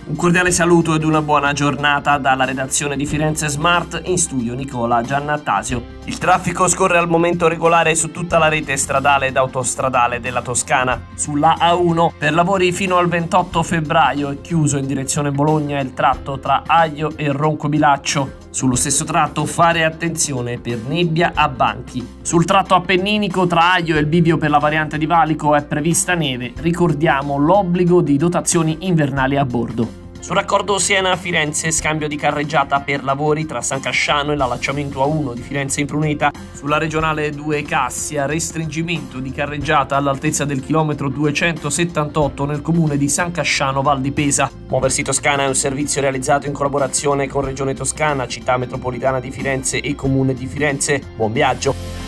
Un cordiale saluto ed una buona giornata dalla redazione di Firenze Smart, in studio Nicola Giannattasio. Il traffico scorre al momento regolare su tutta la rete stradale ed autostradale della Toscana. Sulla A1 per lavori fino al 28 febbraio è chiuso in direzione Bologna il tratto tra Aglio e Roncobilaccio. Sullo stesso tratto fare attenzione per nebbia a banchi. Sul tratto appenninico tra Aglio e il bivio per la variante di Valico è prevista neve. Ricordiamo l'obbligo di dotazioni invernali a bordo. Sul raccordo Siena-Firenze, scambio di carreggiata per lavori tra San Casciano e l'allacciamento A1 di Firenze Impruneta. Sulla regionale 2 Cassia, restringimento di carreggiata all'altezza del chilometro 278 nel comune di San Casciano Val di Pesa. Muoversi Toscana è un servizio realizzato in collaborazione con Regione Toscana, Città Metropolitana di Firenze e Comune di Firenze. Buon viaggio!